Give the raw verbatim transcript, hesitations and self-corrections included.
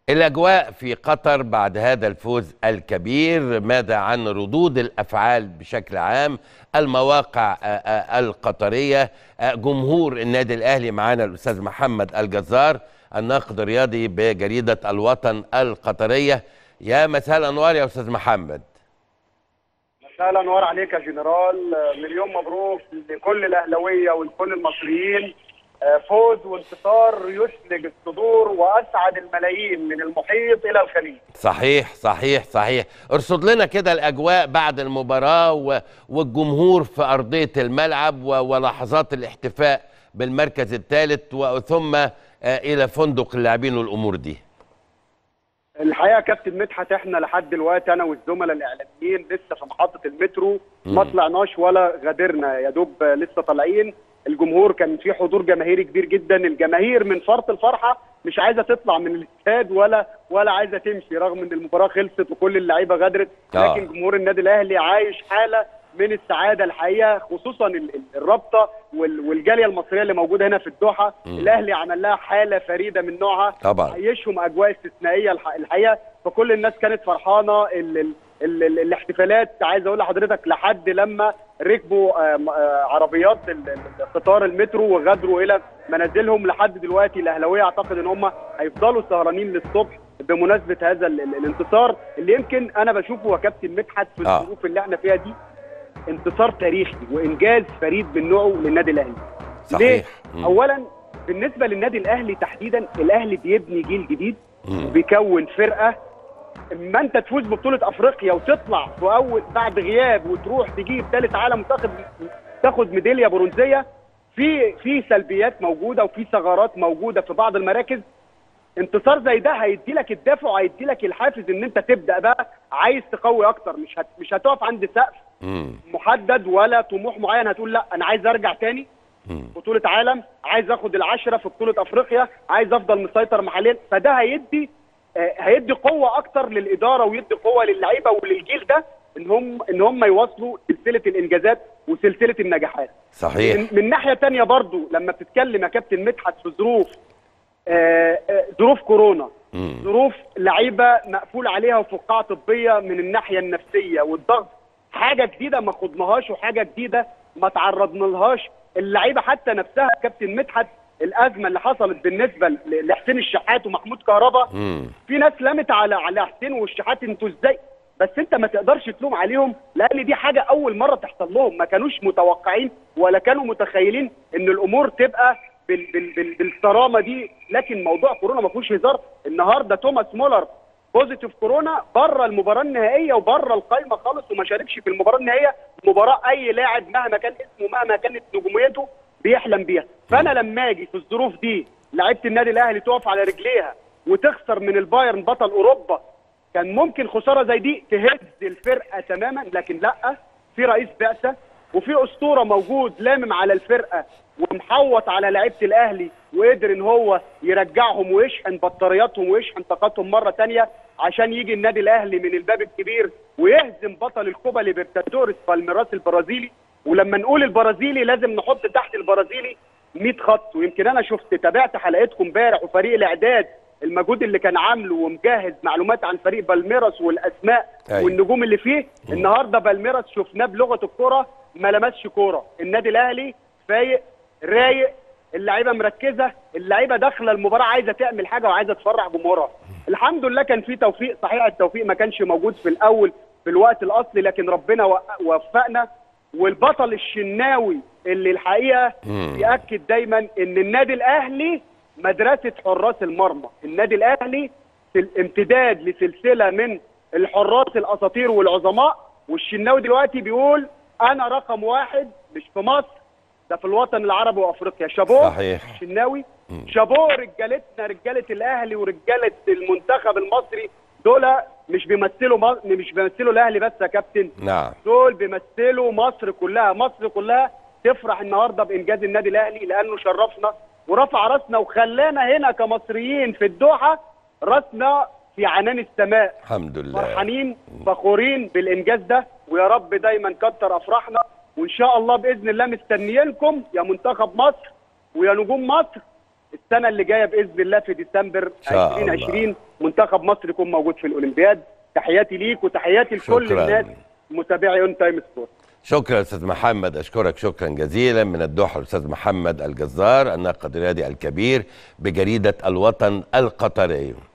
الأجواء في قطر بعد هذا الفوز الكبير، ماذا عن ردود الأفعال بشكل عام، المواقع آه، آه، القطرية، آه، جمهور النادي الأهلي؟ معانا الأستاذ محمد الجزار الناقد الرياضي بجريدة الوطن القطرية. يا مساء الأنوار يا أستاذ محمد. مساء الانوار عليك يا جنرال، مليون مبروك لكل الاهلاويه ولكل المصريين. فوز وانتصار يثلج الصدور واسعد الملايين من المحيط الى الخليج. صحيح صحيح صحيح. ارصد لنا كده الاجواء بعد المباراه و... والجمهور في ارضيه الملعب و... ولحظات الاحتفاء بالمركز الثالث وثم آه الى فندق اللاعبين والامور دي. الحقيقه يا كابتن مدحت، احنا لحد دلوقتي انا والزملاء الاعلاميين لسه في محطه المترو، ما طلعناش ولا غادرنا، يا دوب لسه طالعين. الجمهور كان في حضور جماهيري كبير جدا، الجماهير من فرط الفرحه مش عايزه تطلع من الاستاد ولا ولا عايزه تمشي، رغم ان المباراه خلصت وكل اللعيبه غادرت، لكن جمهور النادي الاهلي عايش حاله من السعاده الحقيقه، خصوصا الرابطه والجاليه المصريه اللي موجوده هنا في الدوحه. م. الاهلي عمل لها حاله فريده من نوعها، طبعا عيشهم اجواء استثنائيه الحقيقه، فكل الناس كانت فرحانه. ال ال ال ال الاحتفالات عايز اقول لحضرتك لحد لما ركبوا عربيات قطار المترو وغادروا الى منازلهم. لحد دلوقتي الاهلاويه اعتقد ان هم هيفضلوا سهرانين للصبح بمناسبه هذا الانتصار اللي يمكن انا بشوفه يا كابتن مدحت في الظروف اللي احنا فيها دي انتصار تاريخي وانجاز فريد من نوعه للنادي الاهلي. صحيح. ليه؟ مم. اولا بالنسبه للنادي الاهلي تحديدا، الاهلي بيبني جيل جديد وبيكون فرقه. اما انت تفوز ببطوله افريقيا وتطلع في اول بعد غياب وتروح تجيب ثالث عالم وتاخد تاخد ميداليه برونزيه، في في سلبيات موجوده وفي ثغرات موجوده في بعض المراكز. انتصار زي ده هيدي لك الدافع وهيدي لك الحافز ان انت تبدا بقى عايز تقوي اكتر، مش هت مش هتقف عند سقف محدد ولا طموح معين هتقول لا انا عايز ارجع تاني بطوله عالم، عايز اخد العشره في بطوله افريقيا، عايز افضل مسيطر محليا. فده هيدي هيدي قوه اكتر للاداره ويدي قوه للعيبه وللجيل ده ان هم ان هم يواصلوا سلسله الانجازات وسلسله النجاحات. صحيح. من, من ناحيه ثانيه برضو لما بتتكلم يا كابتن مدحت في ظروف آه آه ظروف كورونا، مم. ظروف لعيبه مقفول عليها وفقاعه طبيه من الناحيه النفسيه والضغط، حاجه جديده ما خضناهاش وحاجه جديده ما تعرضنا لهاش. اللعيبه حتى نفسها كابتن مدحت، الازمه اللي حصلت بالنسبه لحسين الشحات ومحمود كهربا، في ناس لامت على على حسين والشحات انتوا ازاي، بس انت ما تقدرش تلوم عليهم لان دي حاجه اول مره تحصل لهم، ما كانوش متوقعين ولا كانوا متخيلين ان الامور تبقى بال بال بال بالصرامه دي. لكن موضوع كورونا ما فيهوش هزار. النهارده توماس مولر بوزيتيف كورونا، بره المباراه النهائيه وبره القايمه خالص وما شاركش في المباراه النهائيه، مباراه اي لاعب مهما كان اسمه مهما كانت نجوميته بيحلم بيها. فانا لما اجي في الظروف دي لعيبه النادي الاهلي تقف على رجليها وتخسر من البايرن بطل اوروبا، كان ممكن خساره زي دي تهز الفرقه تماما، لكن لا، في رئيس بعثه وفي اسطوره موجود لامم على الفرقه ومحوط على لعيبه الاهلي، وقدر ان هو يرجعهم ويشحن بطارياتهم ويشحن طاقتهم مره ثانيه عشان يجي النادي الاهلي من الباب الكبير ويهزم بطل الكوبا ليبرتادوريس بالميراس البرازيلي. ولما نقول البرازيلي لازم نحط تحت البرازيلي مية خط. ويمكن انا شفت تابعت حلقتكم امبارح وفريق الاعداد المجهود اللي كان عامله ومجهز معلومات عن فريق بالميراس والاسماء أي. والنجوم اللي فيه. م. النهارده بالميراس شفناه بلغه الكره ما لمسش كوره. النادي الاهلي فايق رايق، اللعيبه مركزه، اللعيبه داخله المباراه عايزه تعمل حاجه وعايزه تفرح جمهورها. الحمد لله كان في توفيق، صحيح التوفيق ما كانش موجود في الاول في الوقت الاصلي، لكن ربنا وفقنا. والبطل الشناوي اللي الحقيقه بيأكد دايما ان النادي الاهلي مدرسه حراس المرمى، النادي الاهلي في الامتداد لسلسله من الحراس الاساطير والعظماء، والشناوي دلوقتي بيقول انا رقم واحد مش في مصر، ده في الوطن العربي وافريقيا. شابوه صحيح الشناوي، شابوه رجالتنا رجاله الاهلي ورجاله المنتخب المصري، دول مش بيمثلوا مصر، مش بيمثلوا الاهلي بس يا كابتن، نعم دول بيمثلوا مصر كلها. مصر كلها تفرح النهارده بانجاز النادي الاهلي لانه شرفنا ورفع راسنا وخلانا هنا كمصريين في الدوحه راسنا في عنان السماء. الحمد لله فرحانين فخورين بالانجاز ده، ويا رب دايما كتر افراحنا، وان شاء الله باذن الله مستنيينكم يا منتخب مصر ويا نجوم مصر السنه اللي جايه باذن الله في ديسمبر ألفين وعشرين، منتخب مصر يكون موجود في الاولمبياد. تحياتي ليك وتحياتي لكل شكراً. الناس متابعي اون تايم سبورت. شكرا استاذ محمد، اشكرك شكرا جزيلا. من الدوحه الاستاذ محمد الجزار الناقد الرياضي الكبير بجريده الوطن القطريه.